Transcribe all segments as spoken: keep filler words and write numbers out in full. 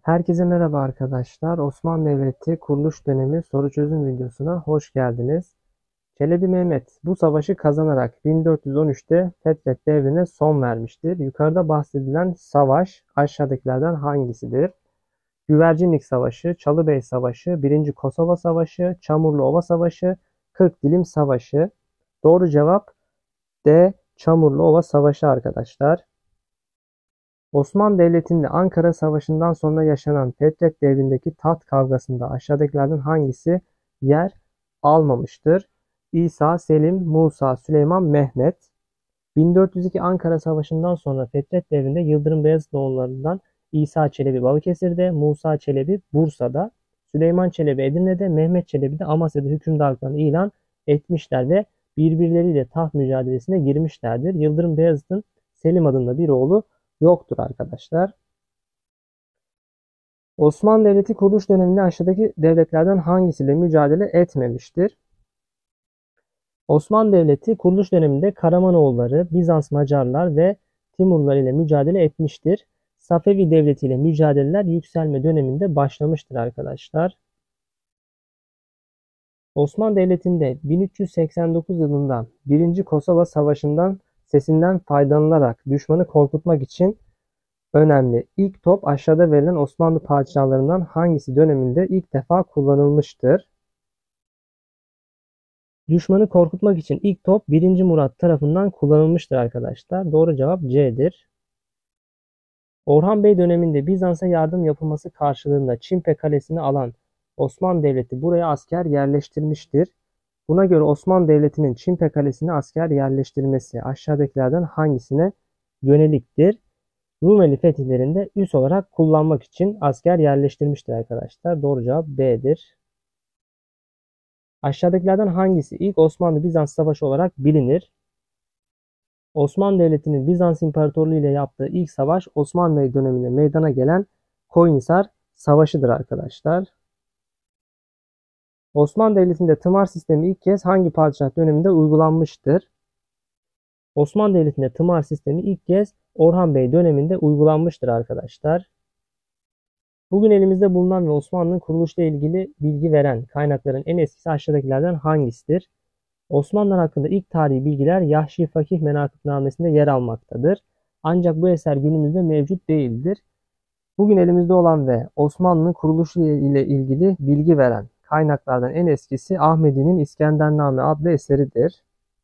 Herkese merhaba arkadaşlar. Osmanlı Devleti kuruluş dönemi soru çözüm videosuna hoş geldiniz. Çelebi Mehmet bu savaşı kazanarak bin dört yüz on üçte Fetret devrine son vermiştir. Yukarıda bahsedilen savaş aşağıdakilerden hangisidir? Güvercinlik Savaşı, Çalıbey Savaşı, birinci. Kosova Savaşı, Çamurluova Savaşı, Kırkdilim Savaşı. Doğru cevap D. Çamurluova Savaşı arkadaşlar. Osmanlı Devleti'nde Ankara Savaşı'ndan sonra yaşanan Fetret Devri'ndeki taht kavgasında aşağıdakilerden hangisi yer almamıştır? İsa, Selim, Musa, Süleyman, Mehmet. bin dört yüz iki Ankara Savaşı'ndan sonra Fetret Devri'nde Yıldırım Beyazıtoğullarından İsa Çelebi Balıkesir'de, Musa Çelebi Bursa'da, Süleyman Çelebi Edirne'de, Mehmet Çelebi de Amasya'da hükümdarlıklarını ilan etmişler ve birbirleriyle taht mücadelesine girmişlerdir. Yıldırım Beyazıt'ın Selim adında bir oğlu yoktur arkadaşlar. Osmanlı Devleti kuruluş döneminde aşağıdaki devletlerden hangisiyle mücadele etmemiştir? Osmanlı Devleti kuruluş döneminde Karamanoğulları, Bizans Macarlar ve Timurlar ile mücadele etmiştir. Safevi Devleti ile mücadeleler yükselme döneminde başlamıştır arkadaşlar. Osmanlı Devleti'nde bin üç yüz seksen dokuz yılında birinci. Kosova Savaşı'ndan sesinden faydalanarak düşmanı korkutmak için önemli. İlk top aşağıda verilen Osmanlı padişahlarından hangisi döneminde ilk defa kullanılmıştır? Düşmanı korkutmak için ilk top birinci. Murat tarafından kullanılmıştır arkadaşlar. Doğru cevap C'dir. Orhan Bey döneminde Bizans'a yardım yapılması karşılığında Çimpe Kalesi'ni alan Osmanlı Devleti buraya asker yerleştirmiştir. Buna göre Osmanlı Devleti'nin Çimpe Kalesi'ne asker yerleştirmesi aşağıdakilerden hangisine yöneliktir? Rumeli fetihlerinde üs olarak kullanmak için asker yerleştirmiştir arkadaşlar. Doğru cevap B'dir. Aşağıdakilerden hangisi ilk Osmanlı-Bizans savaşı olarak bilinir? Osmanlı Devleti'nin Bizans İmparatorluğu ile yaptığı ilk savaş Osmanlı Bey döneminde meydana gelen Koyunhisar Savaşı'dır arkadaşlar. Osmanlı Devleti'nde tımar sistemi ilk kez hangi padişah döneminde uygulanmıştır? Osmanlı Devleti'nde tımar sistemi ilk kez Orhan Bey döneminde uygulanmıştır arkadaşlar. Bugün elimizde bulunan ve Osmanlı'nın kuruluşla ilgili bilgi veren kaynakların en eskisi aşağıdakilerden hangisidir? Osmanlılar hakkında ilk tarihi bilgiler Yahşi Fakih Menakıbnamesi'nde yer almaktadır. Ancak bu eser günümüzde mevcut değildir. Bugün elimizde olan ve Osmanlı'nın kuruluşu ile ilgili bilgi veren kaynaklardan en eskisi Ahmedi'nin İskendername adlı eseridir.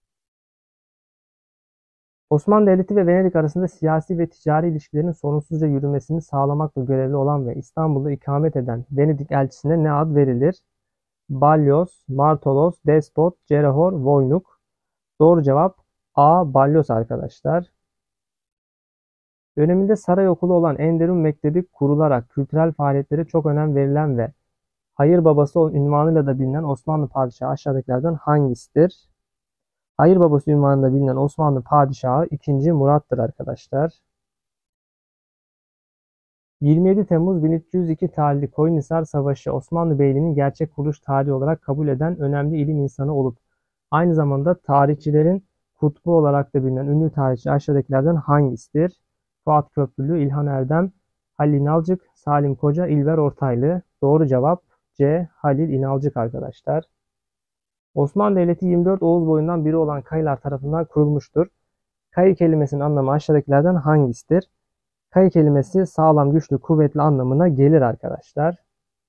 Osmanlı Devleti ve Venedik arasında siyasi ve ticari ilişkilerin sorunsuzca yürümesini sağlamakla görevli olan ve İstanbul'da ikamet eden Venedik elçisine ne ad verilir? Balyoz, Martolos, Despot, Cerehor, Voynuk. Doğru cevap A. Balyoz arkadaşlar. Döneminde saray okulu olan Enderun Mektebi kurularak kültürel faaliyetlere çok önem verilen ve Hayır Babası unvanıyla da bilinen Osmanlı padişahı aşağıdakilerden hangisidir? Hayır Babası unvanıyla bilinen Osmanlı padişahı ikinci. Murat'tır arkadaşlar. yirmi yedi Temmuz bin üç yüz iki tarihli Koyunhisar Savaşı Osmanlı Beyliği'nin gerçek kuruluş tarihi olarak kabul eden önemli ilim insanı olup aynı zamanda tarihçilerin kutbu olarak da bilinen ünlü tarihçi aşağıdakilerden hangisidir? Fuat Köprülü, İlhan Erdem, Halil İnalcık, Salim Koca, İlber Ortaylı. Doğru cevap C. Halil İnalcık arkadaşlar. Osmanlı Devleti yirmi dört Oğuz boyundan biri olan Kayılar tarafından kurulmuştur. Kayı kelimesinin anlamı aşağıdakilerden hangisidir? Kayı kelimesi sağlam, güçlü, kuvvetli anlamına gelir arkadaşlar.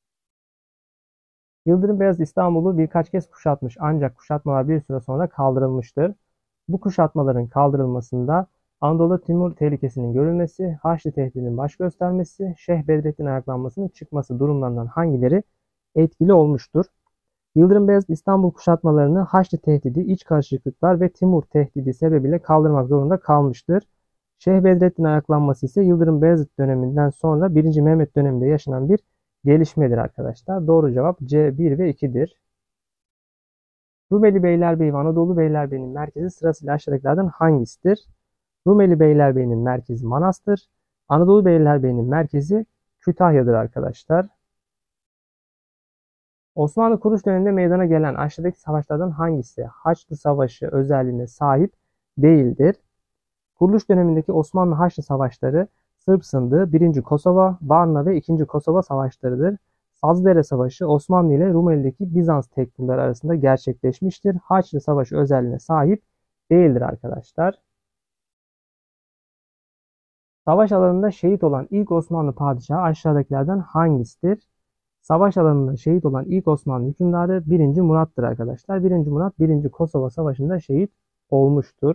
Yıldırım Beyazıt İstanbul'u birkaç kez kuşatmış ancak kuşatmalar bir süre sonra kaldırılmıştır. Bu kuşatmaların kaldırılmasında Anadolu Timur tehlikesinin görülmesi, Haçlı tehdidinin baş göstermesi, Şeyh Bedrettin ayaklanmasının çıkması durumlarından hangileri etkili olmuştur? Yıldırım Beyazıt İstanbul kuşatmalarını Haçlı tehdidi, iç karışıklıklar ve Timur tehdidi sebebiyle kaldırmak zorunda kalmıştır. Şeyh Bedrettin ayaklanması ise Yıldırım Beyazıt döneminden sonra birinci. Mehmet döneminde yaşanan bir gelişmedir arkadaşlar. Doğru cevap C bir ve iki'dir. Rumeli Beylerbeyi ve Anadolu Beylerbeyi'nin merkezi sırasıyla aşağıdakilerden hangisidir? Rumeli Beylerbeyi'nin merkezi Manas'tır. Anadolu Beylerbeyi'nin merkezi Kütahya'dır arkadaşlar. Osmanlı kuruluş döneminde meydana gelen aşağıdaki savaşlardan hangisi Haçlı Savaşı özelliğine sahip değildir? Kuruluş dönemindeki Osmanlı-Haçlı savaşları Sırp Sındığı, birinci Kosova, Varna ve ikinci Kosova savaşlarıdır. Sazlıdere Savaşı Osmanlı ile Rumeli'deki Bizans tekfurları arasında gerçekleşmiştir. Haçlı Savaşı özelliğine sahip değildir arkadaşlar. Savaş alanında şehit olan ilk Osmanlı padişahı aşağıdakilerden hangisidir? Savaş alanında şehit olan ilk Osmanlı hükümdarı birinci Murat'tır arkadaşlar. birinci Murat birinci Kosova Savaşı'nda şehit olmuştur.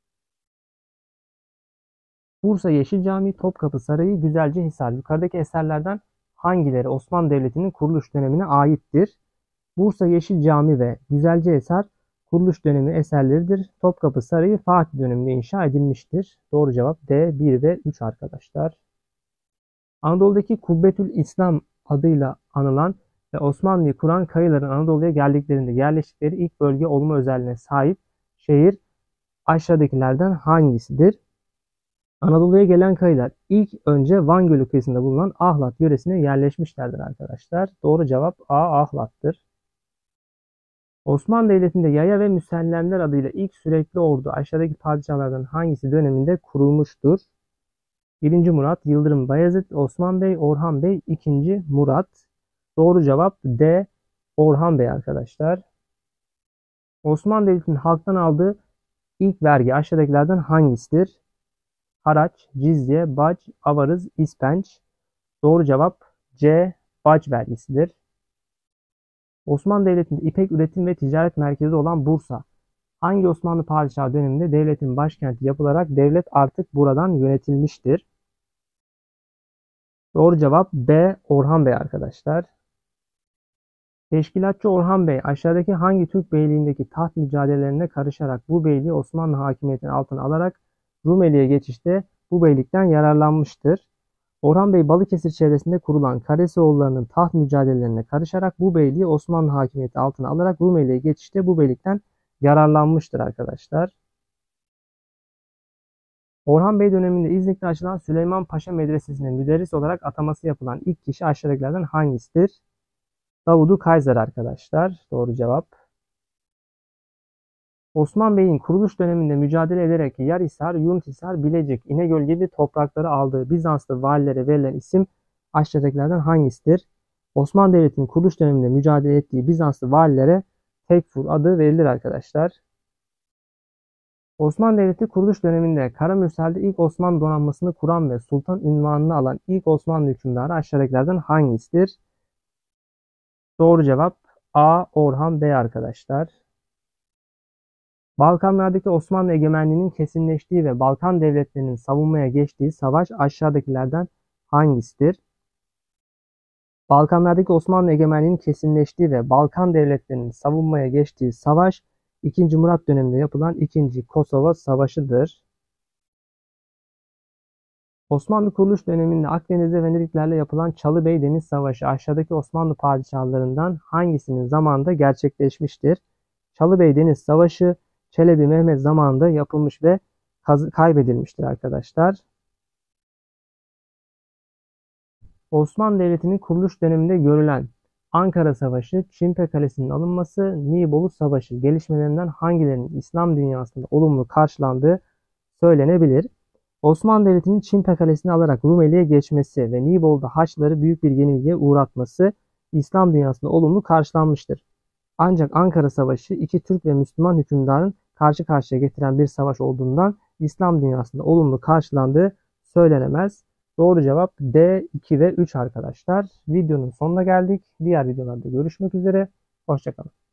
Bursa Yeşil Camii, Topkapı Sarayı, Güzelcehisar. Yukarıdaki eserlerden hangileri Osmanlı Devleti'nin kuruluş dönemine aittir? Bursa Yeşil Cami ve Güzelcehisar kuruluş dönemi eserleridir. Topkapı Sarayı Fatih döneminde inşa edilmiştir. Doğru cevap D bir ve üç arkadaşlar. Anadolu'daki Kubbetül İslam adıyla anılan ve Osmanlı'yı kuran kayıların Anadolu'ya geldiklerinde yerleştikleri ilk bölge olma özelliğine sahip şehir aşağıdakilerden hangisidir? Anadolu'ya gelen kayılar ilk önce Van Gölü kıyısında bulunan Ahlat yöresine yerleşmişlerdir arkadaşlar. Doğru cevap A. Ahlat'tır. Osmanlı Devleti'nde yaya ve müsellemler adıyla ilk sürekli ordu aşağıdaki padişahlardan hangisi döneminde kurulmuştur? birinci Murat, Yıldırım Bayezid, Osman Bey, Orhan Bey, ikinci Murat. Doğru cevap D. Orhan Bey arkadaşlar. Osmanlı Devleti'nin halktan aldığı ilk vergi aşağıdakilerden hangisidir? Haraç, cizye, bac, avarız, ispenç. Doğru cevap C. Bac vergisidir. Osmanlı Devleti'nde ipek üretim ve ticaret merkezi olan Bursa, hangi Osmanlı padişahı döneminde devletin başkenti yapılarak devlet artık buradan yönetilmiştir? Doğru cevap B. Orhan Bey arkadaşlar. Teşkilatçı Orhan Bey aşağıdaki hangi Türk beyliğindeki taht mücadelelerine karışarak bu beyliği Osmanlı hakimiyetinin altına alarak Rumeli'ye geçişte bu beylikten yararlanmıştır? Orhan Bey Balıkesir çevresinde kurulan Karesioğulları'nın taht mücadelelerine karışarak bu beyliği Osmanlı hakimiyeti altına alarak Rumeli'ye geçişte bu beylikten yararlanmıştır arkadaşlar. Orhan Bey döneminde İznik'te açılan Süleyman Paşa Medresesi'ne müderris olarak ataması yapılan ilk kişi aşağıdakilerden hangisidir? Davudu Kayser arkadaşlar. Doğru cevap. Osman Bey'in kuruluş döneminde mücadele ederek Yarhisar, Yuntisar, Bilecik, İnegöl gibi toprakları aldığı Bizanslı valilere verilen isim aşağıdakilerden hangisidir? Osmanlı Devleti'nin kuruluş döneminde mücadele ettiği Bizanslı valilere Tekfur adı verilir arkadaşlar. Osmanlı Devleti kuruluş döneminde Karamürsel'de ilk Osmanlı donanmasını kuran ve sultan unvanını alan ilk Osmanlı hükümdarı aşağıdakilerden hangisidir? Doğru cevap A. Orhan Bey arkadaşlar. Balkanlardaki Osmanlı egemenliğinin kesinleştiği ve Balkan devletlerinin savunmaya geçtiği savaş aşağıdakilerden hangisidir? Balkanlardaki Osmanlı egemenliğinin kesinleştiği ve Balkan devletlerinin savunmaya geçtiği savaş ikinci Murat döneminde yapılan ikinci Kosova Savaşı'dır. Osmanlı kuruluş döneminde Akdeniz'de Venediklerle yapılan Çalıbey Deniz Savaşı aşağıdaki Osmanlı padişahlarından hangisinin zamanında gerçekleşmiştir? Çalıbey Deniz Savaşı Çelebi Mehmet zamanında yapılmış ve kaybedilmiştir arkadaşlar. Osmanlı Devleti'nin kuruluş döneminde görülen Ankara Savaşı, Çimpe Kalesi'nin alınması, Nibolu Savaşı gelişmelerinden hangilerinin İslam dünyasında olumlu karşılandığı söylenebilir? Osmanlı Devleti'nin Çimpe Kalesi'ni alarak Rumeli'ye geçmesi ve Nibolu'da Haçlıları büyük bir yenilgiye uğratması İslam dünyasında olumlu karşılanmıştır. Ancak Ankara Savaşı iki Türk ve Müslüman hükümdarın karşı karşıya getiren bir savaş olduğundan İslam dünyasında olumlu karşılandığı söylenemez. Doğru cevap D iki ve üç arkadaşlar. Videonun sonuna geldik. Diğer videolarda görüşmek üzere. Hoşça kalın.